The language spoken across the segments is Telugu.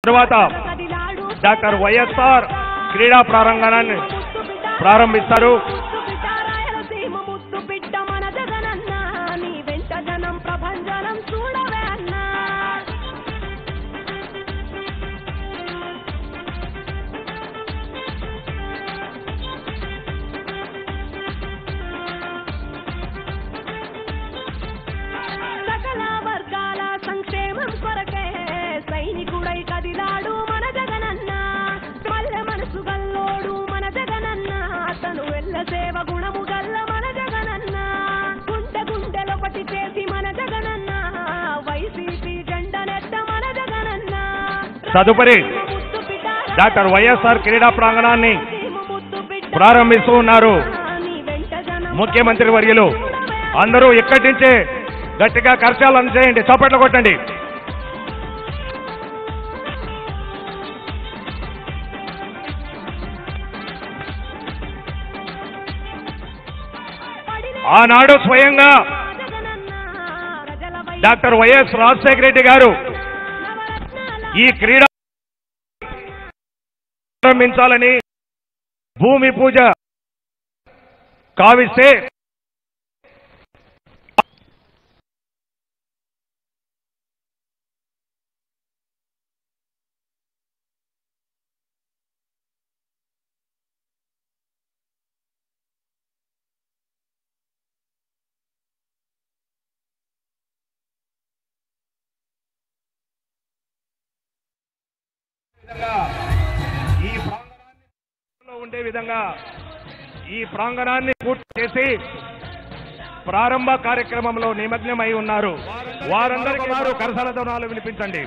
తర్వాత డాక్టర్ వైఎస్ఆర్ క్రీడా ప్రాంగణాన్ని ప్రారంభిస్తారు. తదుపరి డాక్టర్ వైఎస్ఆర్ క్రీడా ప్రాంగణాన్ని ప్రారంభిస్తూ ఉన్నారు ముఖ్యమంత్రి వర్యులు. అందరూ ఇక్కడి నుంచే గట్టిగా కరచాలు అందజేయండి, చప్పట్లు కొట్టండి. ఆనాడు స్వయంగా డాక్టర్ వైఎస్ రాజశేఖర రెడ్డి గారు ఈ క్రీడా ప్రారంభించాలని భూమి పూజ కావిస్తే ఉండే విధంగా ఈ ప్రాంగణాన్ని పూర్తి చేసి ప్రారంభ కార్యక్రమంలో నిమగ్నమై ఉన్నారు. వారందరికీ వారు కరతాళ ధ్వనులు వినిపించండి.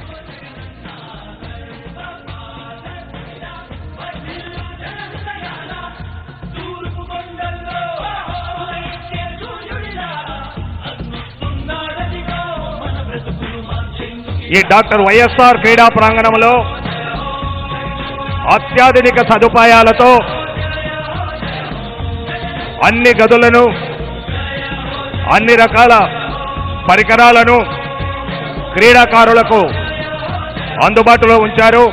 ఈ డాక్టర్ వైఎస్ఆర్ క్రీడా ప్రాంగణంలో అత్యాధునిక సదుపాయాలతో అన్ని గదులను, అన్ని రకాల పరికరాలను క్రీడాకారులకు అందుబాటులో ఉంచారు.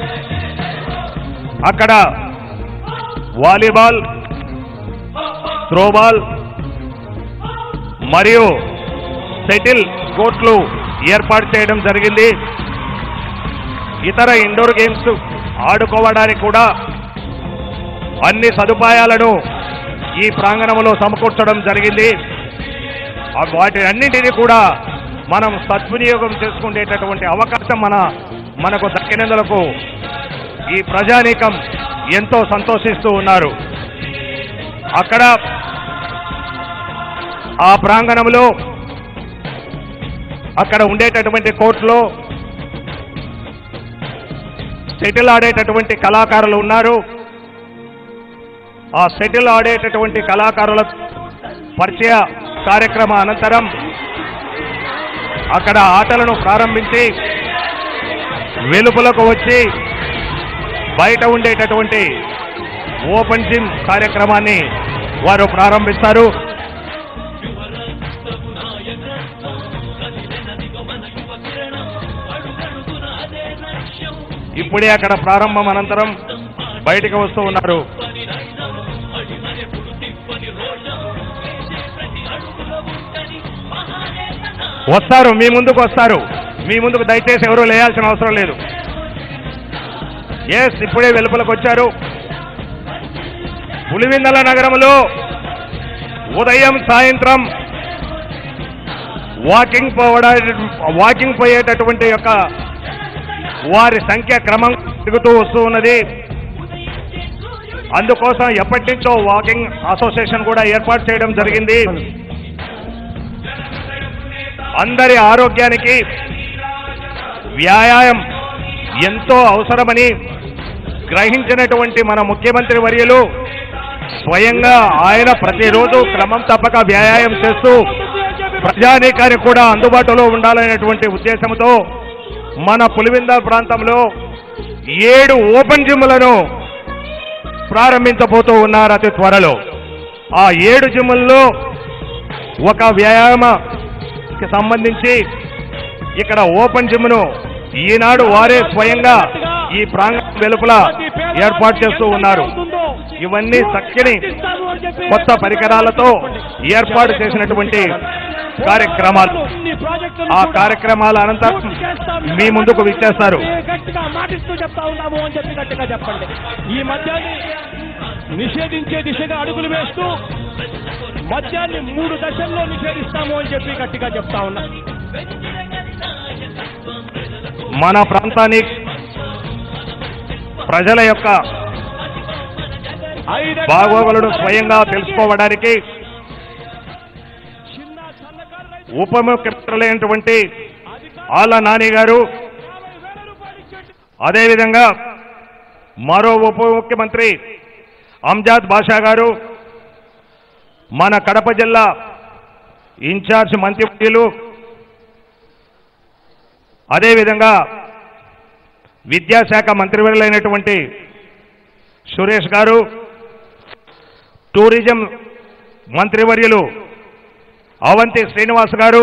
అక్కడ వాలీబాల్, త్రోబాల్ మరియు షటిల్ కోర్టులు ఏర్పాటు చేయడం జరిగింది. ఇతర ఇండోర్ గేమ్స్ ఆడుకోవడానికి కూడా అన్ని సదుపాయాలను ఈ ప్రాంగణంలో సమకూర్చడం జరిగింది. వాటి అన్నింటినీ కూడా మనం సద్వినియోగం చేసుకునేటటువంటి అవకాశం మనకు దక్కినందులకు ఈ ప్రజానీకం ఎంతో సంతోషిస్తూ ఉన్నారు. అక్కడ ఆ ప్రాంగణంలో అక్కడ ఉండేటటువంటి కోర్టులో షటిల్ ఆడేటటువంటి కళాకారులు ఉన్నారు. ఆ షటిల్ ఆడేటటువంటి కళాకారుల పరిచయ కార్యక్రమ అనంతరం అక్కడ ఆటలను ప్రారంభించి వెలుపలకు వచ్చి బయట ఉండేటటువంటి ఓపెన్ జిమ్ కార్యక్రమాన్ని వారు ప్రారంభిస్తారు. ఇప్పుడే అక్కడ ప్రారంభం అనంతరం బయటికి వస్తూ ఉన్నారు. వస్తారు, మీ ముందుకు వస్తారు. మీ ముందుకు దయచేసి ఎవరూ లేయాల్సిన అవసరం లేదు. ఎస్, ఇప్పుడే వెలుపలకు వచ్చారు. పులివెందుల నగరంలో ఉదయం సాయంత్రం వాకింగ్ పోయేటటువంటి యొక్క వారి సంఖ్య క్రమం పెరుగుతూ వస్తూ ఉన్నది. అందుకోసం ఎప్పటి నుంచో వాకింగ్ అసోసియేషన్ కూడా ఏర్పాటు చేయడం జరిగింది. అందరి ఆరోగ్యానికి వ్యాయామం ఎంతో అవసరమని గ్రహించినటువంటి మన ముఖ్యమంత్రి వర్యులు స్వయంగా ఆయన ప్రతిరోజు క్రమం తప్పక వ్యాయామం చేస్తూ ప్రజానీకానికి కూడా అందుబాటులో ఉండాలనేటువంటి ఉద్దేశంతో మన పులివెందుల ప్రాంతంలో 7 ఓపెన్ జిమ్లను ప్రారంభించబోతూ ఉన్నారు అతి త్వరలో. ఆ 7 జిమ్లలో ఒక వ్యాయామకి సంబంధించి ఇక్కడ ఓపెన్ జిమ్ను ఈనాడు వారే స్వయంగా ఈ ప్రాంగణం వెలుపల ఏర్పాటు చేస్తూ ఉన్నారు. ఇవన్నీ చక్కని కొత్త పరికరాలతో ఏర్పాటు చేసినటువంటి కార్యక్రమాలు. ఆ కార్యక్రమాల అనంతరం మీ ముందుకు విచ్చేస్తారు. మాటిస్తూ చెప్తా ఉన్నాము అని చెప్పి గట్టిగా చెప్పండి. ఈ మద్యాన్ని నిషేధించే దిశగా అడుగులు వేస్తూ మద్యాన్ని 3 దశల్లో నిషేధిస్తాము అని చెప్పి గట్టిగా చెప్తా ఉన్నా. మన ప్రాంతానికి ప్రజల యొక్క బాగోగులను స్వయంగా తెలుసుకోవడానికి ఉప ముఖ్యమంత్రులైనటువంటి ఆళ్ల నాని గారు, అదేవిధంగా మరో ఉప ముఖ్యమంత్రి అంజాద్ బాషా గారు, మన కడప జిల్లా ఇన్ఛార్జ్ మంత్రివర్యులు, అదేవిధంగా విద్యాశాఖ మంత్రివర్యులైనటువంటి సురేష్ గారు, టూరిజం మంత్రివర్యులు అవంతి శ్రీనివాస్ గారు,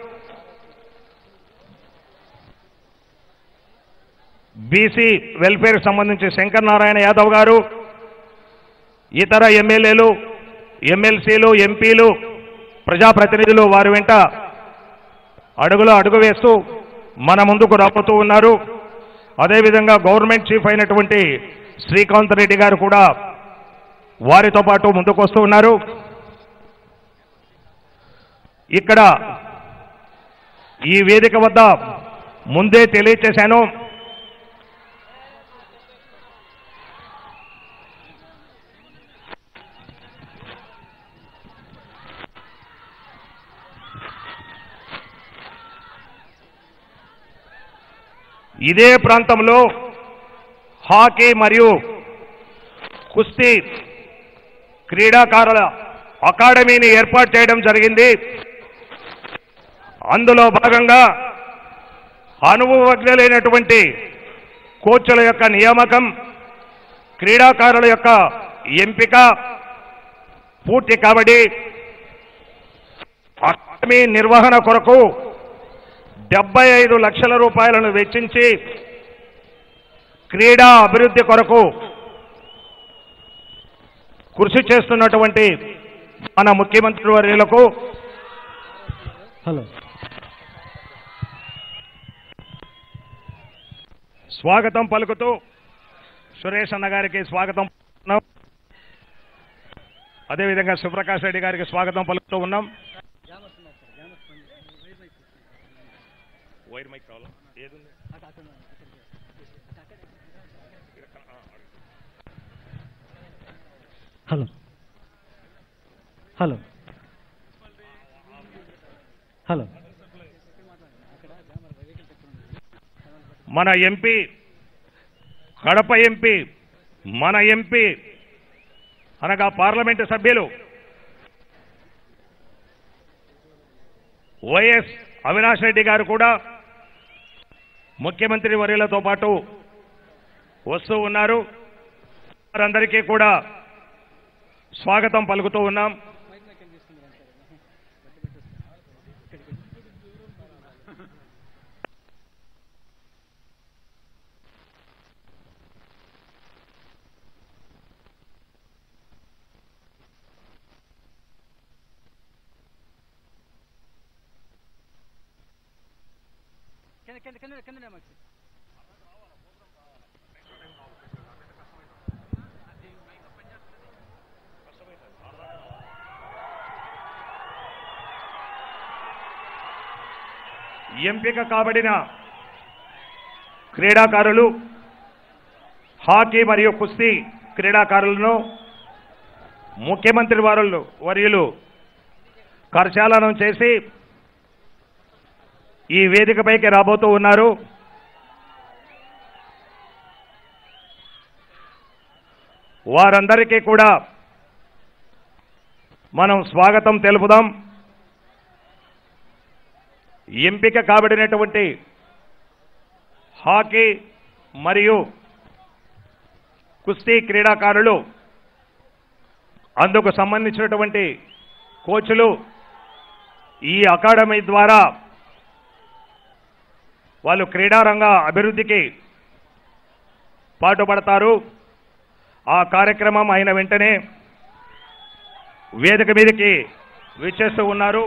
బీసీ వెల్ఫేర్ సంబంధించి శంకర్ నారాయణ యాదవ్ గారు, ఇతర ఎమ్మెల్యేలు, ఎమ్మెల్సీలు, ఎంపీలు, ప్రజాప్రతినిధులు వారి వెంట అడుగు వేస్తూ మన ముందుకు రాబోతూ ఉన్నారు. అదేవిధంగా గవర్నమెంట్ చీఫ్ అయినటువంటి శ్రీకాంత్ రెడ్డి గారు కూడా వారితో పాటు ముందుకు వస్తూ ఉన్నారు. ఇక్కడ ఈ వేదిక వద్ద ముందే తెలియచేశాను, ఇదే ప్రాంతంలో హాకీ మరియు కుస్తీ క్రీడాకారుల అకాడమీని ఏర్పాటు చేయడం జరిగింది. అందులో భాగంగా అనుభవజ్ఞులైనటువంటి కోచ్ల యొక్క నియామకం, క్రీడాకారుల యొక్క ఎంపిక పూర్తి కాబట్టి అకాడమీ నిర్వహణ కొరకు 75 లక్షల రూపాయలను వెచ్చించి క్రీడా అభివృద్ధి కొరకు కృషి చేస్తున్నటువంటి మన ముఖ్యమంత్రి వర్యులకు స్వాగతం పలుకుతూ సురేష్ అన్న గారికి స్వాగతం పలుకుతున్నాం. అదేవిధంగా శివప్రకాష్ రెడ్డి గారికి స్వాగతం పలుకుతూ ఉన్నాం. వైర్ మైక్ కావాలా? ఏదుంది? హలో హలో హలో మన ఎంపీ, కడప ఎంపీ, మన ఎంపీ అనగా పార్లమెంటు సభ్యులు వైఎస్ అవినాష్ రెడ్డి గారు కూడా ముఖ్యమంత్రి వర్యులతో పాటు వస్తూ ఉన్నారు. వారందరికీ కూడా స్వాగతం పలుకుతూ ఉన్నాం. ఎంపిక కాబడిన క్రీడాకారులు, హాకీ మరియు కుస్తీ క్రీడాకారులను ముఖ్యమంత్రి వర్యులు కరచాలనం చేసి ఈ వేదికపైకి రాబోతూ ఉన్నారు. వారందరికీ కూడా మనం స్వాగతం తెలుపుదాం. ఎంపిక కాబడినటువంటి హాకీ మరియు కుస్తీ క్రీడాకారులు, అందుకు సంబంధించినటువంటి కోచ్లు ఈ అకాడమీ ద్వారా వాళ్ళు క్రీడారంగ అభివృద్ధికి పాటుపడతారు. ఆ కార్యక్రమం అయిన వెంటనే వేదిక మీదకి విచ్చేస్తూ ఉన్నారు.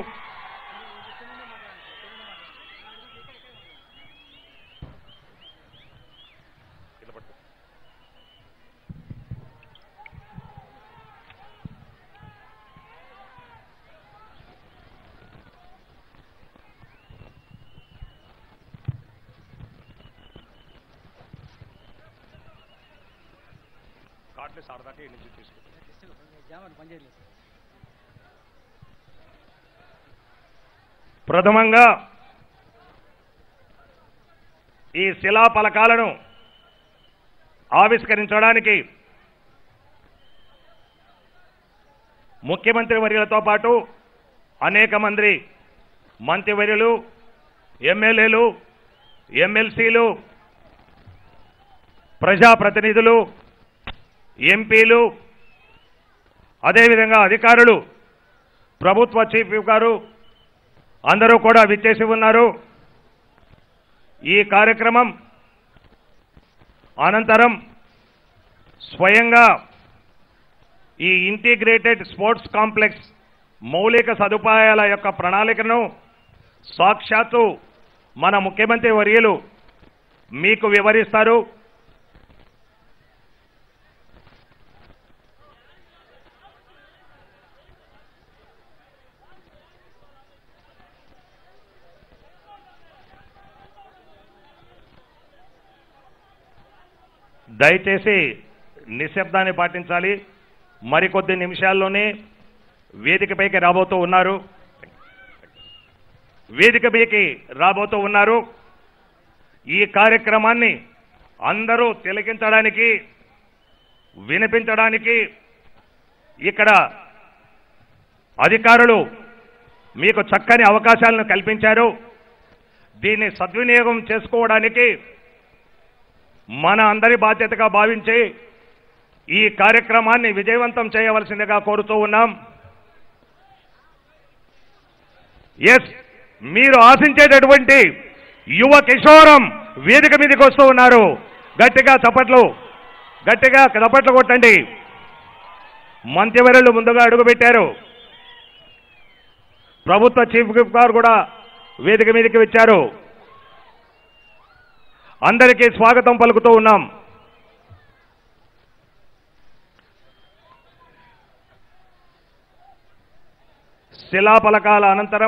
ప్రథమంగా ఈ శిలా ఫలకాలను ఆవిష్కరించడానికి ముఖ్యమంత్రి వర్యులతో పాటు అనేక మంది మంత్రివర్యులు, ఎమ్మెల్యేలు, ఎమ్మెల్సీలు, ప్రజాప్రతినిధులు, ఎంపీలు, అదేవిధంగా అధికారులు, ప్రభుత్వ చీఫ్ విప్ గారు అందరూ కూడా విచ్చేసి ఉన్నారు. ఈ కార్యక్రమం అనంతరం స్వయంగా ఈ ఇంటిగ్రేటెడ్ స్పోర్ట్స్ కాంప్లెక్స్ మౌలిక సదుపాయాల యొక్క ప్రణాళికను సాక్షాత్తు మన ముఖ్యమంత్రి వర్యులు మీకు వివరిస్తారు. దయచేసి నిశ్శబ్దాన్ని పాటించాలి. మరికొద్ది నిమిషాల్లోనే వేదికపైకి రాబోతూ ఉన్నారు. ఈ కార్యక్రమాన్ని అందరూ తిలకించడానికి, వినిపించడానికి ఇక్కడ అధికారులు మీకు చక్కని అవకాశాలను కల్పించారు. దీన్ని సద్వినియోగం చేసుకోవడానికి మన అందరి బాధ్యతగా భావించి ఈ కార్యక్రమాన్ని విజయవంతం చేయవలసిందిగా కోరుతూ ఉన్నాం. మీరు ఆశించేటటువంటి యువ కిషోరం వేదిక మీదకి వస్తూ ఉన్నారు. గట్టిగా చప్పట్లు కొట్టండి. మంత్రివర్యులు ముందుగా అడుగుపెట్టారు. ప్రభుత్వ చీఫ్ విప్ గారు కూడా వేదిక మీదకి వచ్చారు. అందరికీ స్వాగతం పలుకుతూ ఉన్నాం. శిలాఫలకాల అనంతరం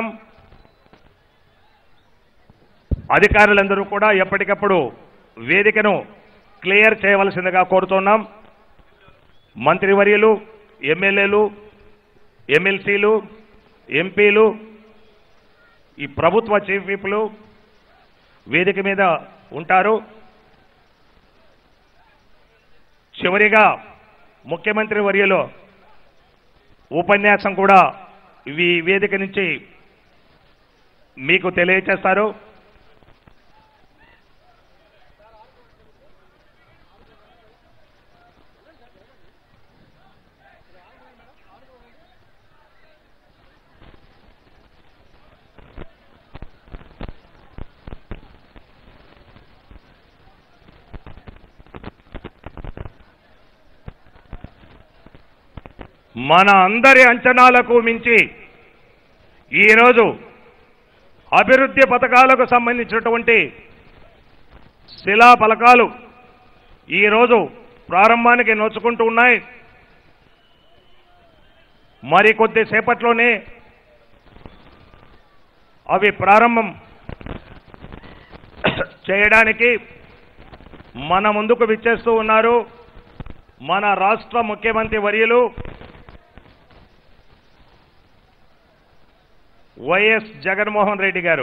అధికారులందరూ కూడా ఎప్పటికప్పుడు వేదికను క్లియర్ చేయవలసిందిగా కోరుతున్నాం. మంత్రివర్యులు, ఎమ్మెల్యేలు, ఎమ్మెల్సీలు, ఎంపీలు, ఈ ప్రభుత్వ చీఫ్ విప్లు వేదిక మీద ఉంటారు. చివరిగా ముఖ్యమంత్రి వర్యులు ఉపన్యాసం కూడా ఈ వేదిక నుంచి మీకు తెలియజేస్తారు. మన అందరి అంచనాలకు మించి ఈరోజు అభివృద్ధి పథకాలకు సంబంధించినటువంటి శిలా ఫలకాలు ఈరోజు ప్రారంభానికి నోచుకుంటూ ఉన్నాయి. మరికొద్ది సేపట్లోనే అవి ప్రారంభం చేయడానికి మన ముందుకు విచ్చేస్తూ ఉన్నారు మన రాష్ట్ర ముఖ్యమంత్రి వర్యులు వైఎస్ జగన్మోహన్ రెడ్డి గారు.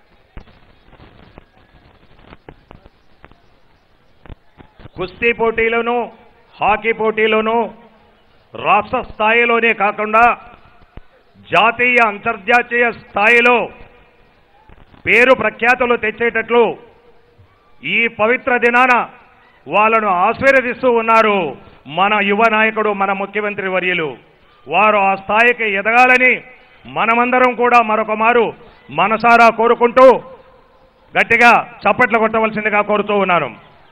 కుస్తీ పోటీలోనూ, హాకీ పోటీలోనూ రాష్ట్ర స్థాయిలోనే కాకుండా జాతీయ, అంతర్జాతీయ స్థాయిలో పేరు ప్రఖ్యాతులు తెచ్చేటట్లు ఈ పవిత్ర దినాన వాళ్ళను ఆశీర్వదిస్తూ ఉన్నారు మన యువ నాయకుడు, మన ముఖ్యమంత్రి వర్యులు. వారు ఆ స్థాయికి ఎదగాలని మనమందరం కూడా మరొక మారు మనసారా కోరుకుంటూ గట్టిగా చప్పట్లు కొట్టవలసిందిగా కోరుతూ ఉన్నాను.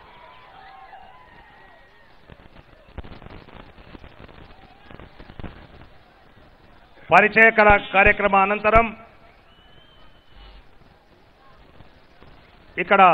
పరిచయ కార్యక్రమ అనంతరం ఇక్కడ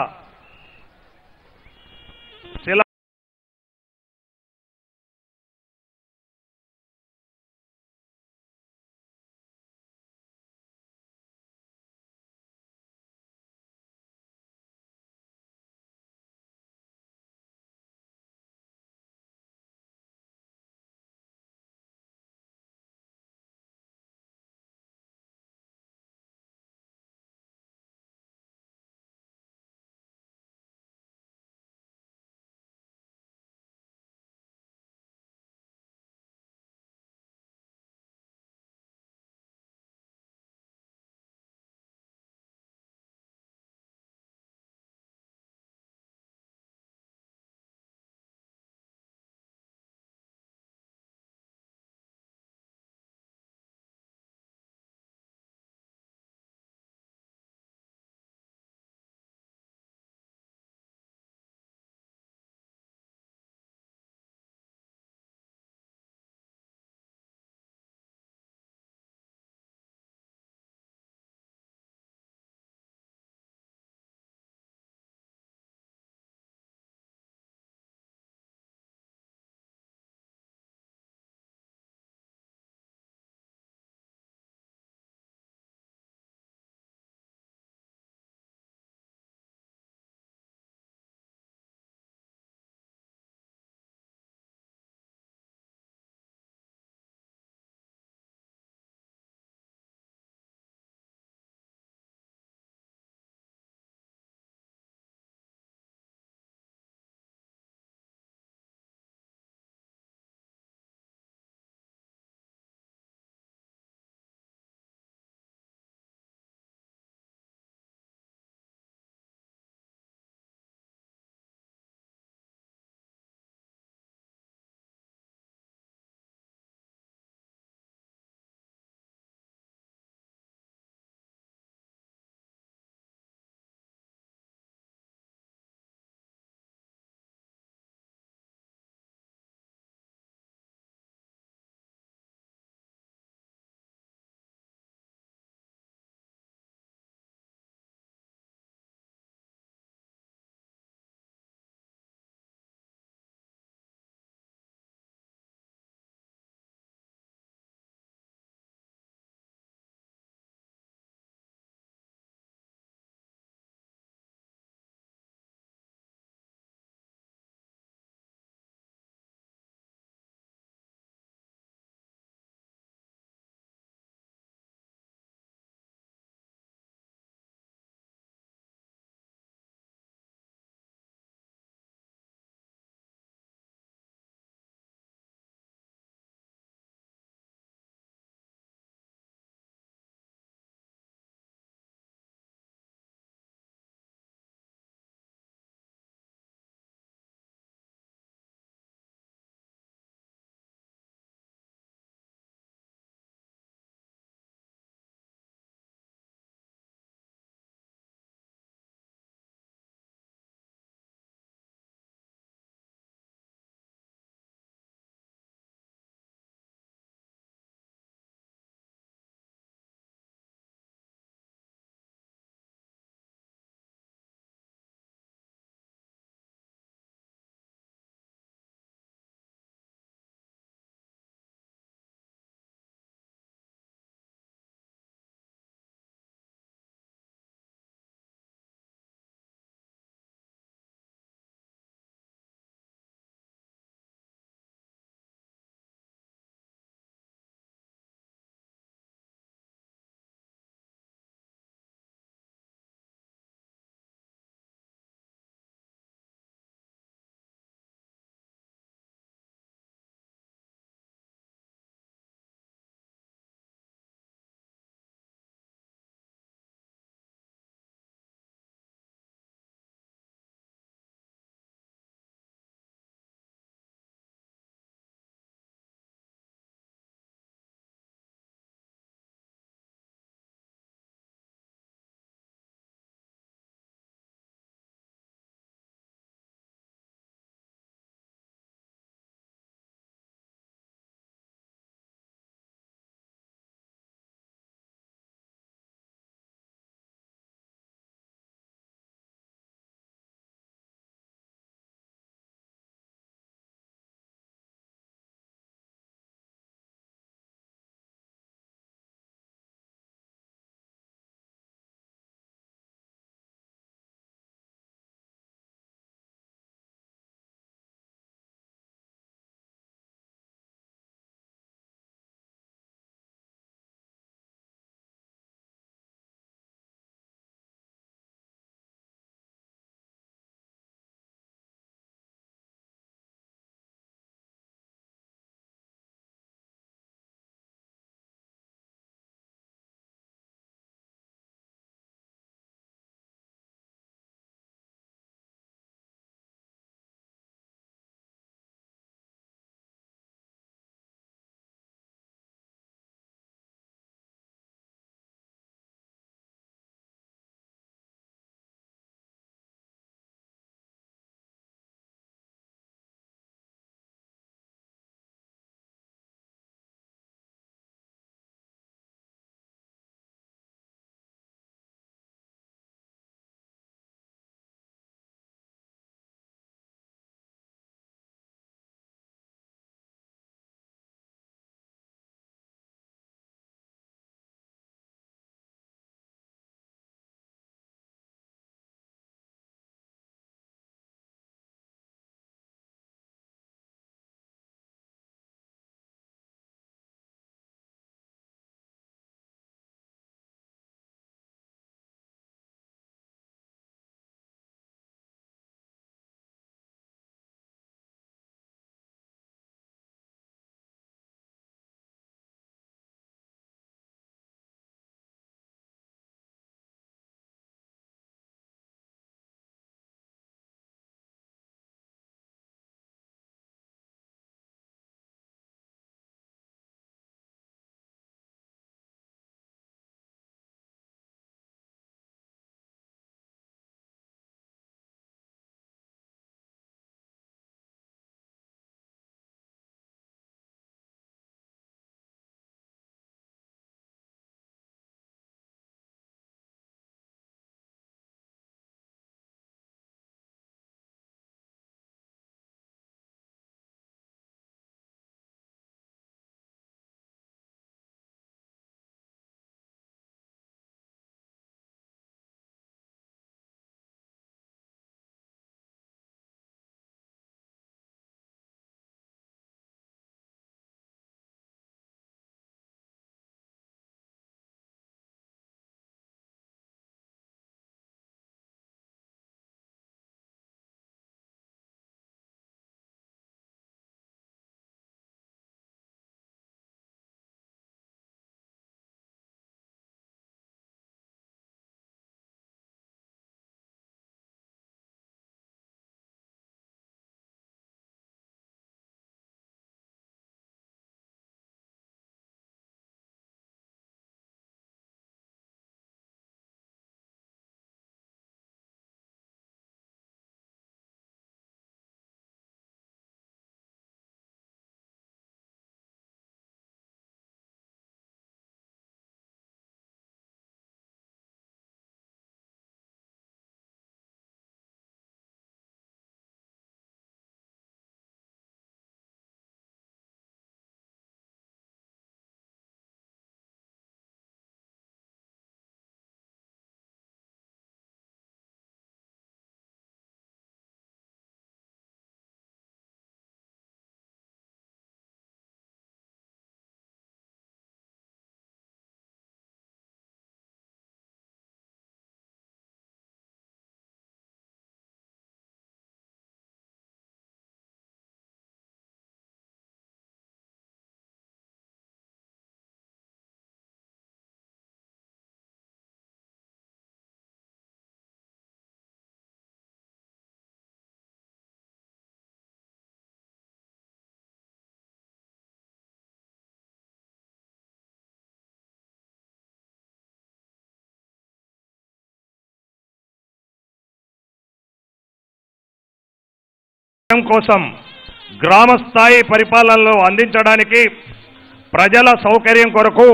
జనం కోసం గ్రామ స్థాయి పరిపాలనలో అందించడానికి ప్రజల సౌకర్యం కొరకు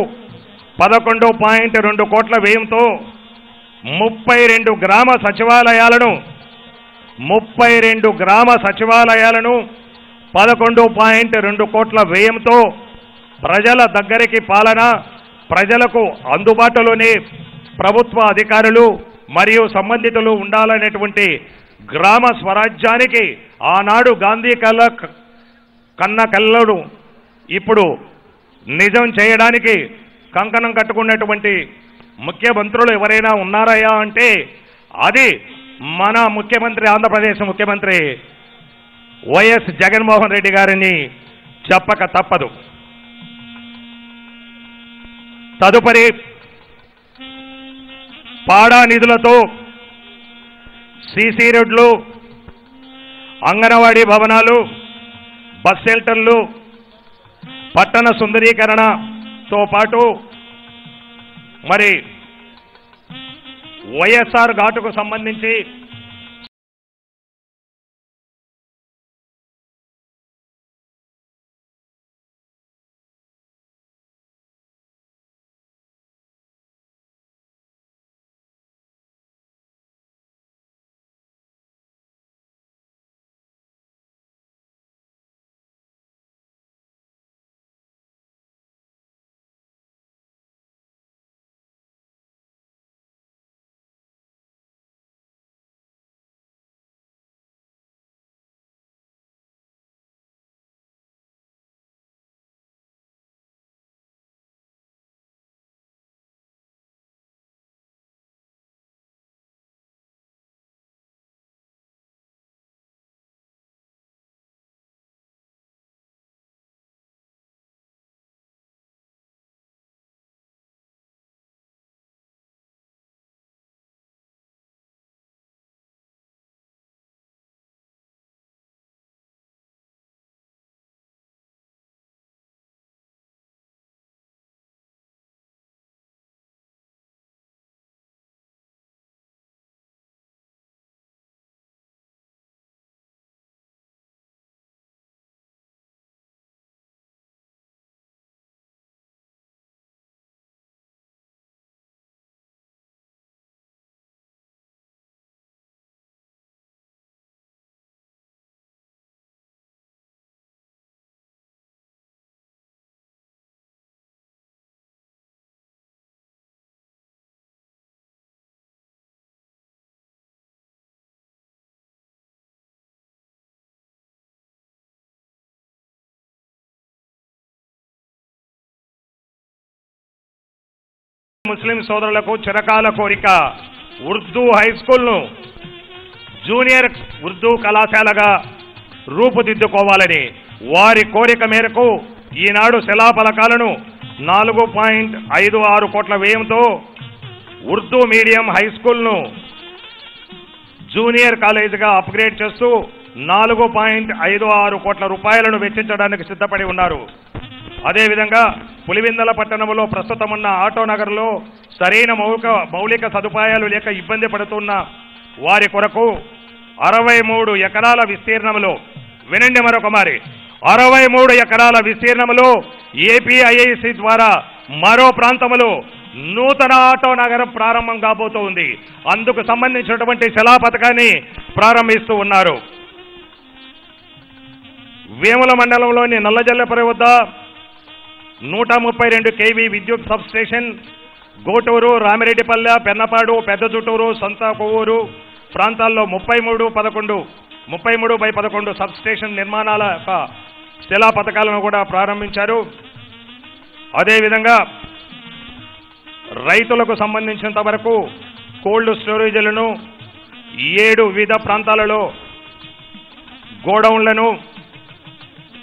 11.2 కోట్ల వ్యయంతో 32 గ్రామ సచివాలయాలను 11.2 కోట్ల వ్యయంతో ప్రజల దగ్గరికి పాలన, ప్రజలకు అందుబాటులోనే ప్రభుత్వ అధికారులు మరియు సంబంధితులు ఉండాలనేటువంటి గ్రామ స్వరాజ్యానికి ఆనాడు గాంధీ కన్న కళ్ళను ఇప్పుడు నిజం చేయడానికి కంకణం కట్టుకున్నటువంటి ముఖ్యమంత్రులు ఎవరైనా ఉన్నారయ్యా అంటే అది మన ముఖ్యమంత్రి, ఆంధ్రప్రదేశ్ ముఖ్యమంత్రి వైఎస్ జగన్మోహన్ రెడ్డి గారిని చెప్పక తప్పదు. తదుపరి పాడా నిధులతో సీసీ రోడ్లు, అంగన్వాడీ భవనాలు, బస్ షెల్టర్లు, పట్టణ సుందరీకరణతో పాటు మరి వైఎస్ఆర్ ఘాటుకు సంబంధించి ముస్లిం సోదరులకు చిరకాల కోరిక ఉర్దూ హై స్కూల్ను జూనియర్ ఉర్దూ కళాశాలగా రూపుదిద్దుకోవాలని వారి కోరిక మేరకు ఈనాడు శిలాఫలకాలను 4.56 కోట్ల వ్యయంతో ఉర్దూ మీడియం హై స్కూల్ను జూనియర్ కాలేజీగా అప్గ్రేడ్ చేస్తూ 4.56 కోట్ల రూపాయలను వెచ్చించడానికి సిద్ధపడి ఉన్నారు. అదేవిధంగా పులివెందుల పట్టణంలో ప్రస్తుతం ఉన్న ఆటో నగర్లో సరైన మౌలిక సదుపాయాలు లేక ఇబ్బంది పడుతున్న వారి కొరకు 63 ఎకరాల విస్తీర్ణంలో, వినండి మరొక మారి, 63 ఎకరాల విస్తీర్ణంలో ఏపీఐఐసి ద్వారా మరో ప్రాంతంలో నూతన ఆటో నగరం ప్రారంభం కాబోతోంది. అందుకు సంబంధించినటువంటి శిలా పథకాన్ని ప్రారంభిస్తూ ఉన్నారు. వేముల మండలంలోని నల్లజల్లపరి వద్ద 132 kV విద్యుత్ సబ్ స్టేషన్, గోటూరు, రామిరెడ్డిపల్లె, పెన్నపాడు, పెద్ద చుట్టూరు, సంత కొవ్వూరు ప్రాంతాల్లో 33/11 సబ్ స్టేషన్ నిర్మాణాల యొక్క శిలా పథకాలను కూడా ప్రారంభించారు. అదేవిధంగా రైతులకు సంబంధించినంత వరకు కోల్డ్ స్టోరేజీలను, 7 వివిధ ప్రాంతాలలో గోడౌన్లను,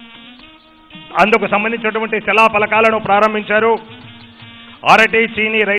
అందుకు సంబంధించినటువంటి శిలా ఫలకాలను ప్రారంభించారు. అరటి, చీని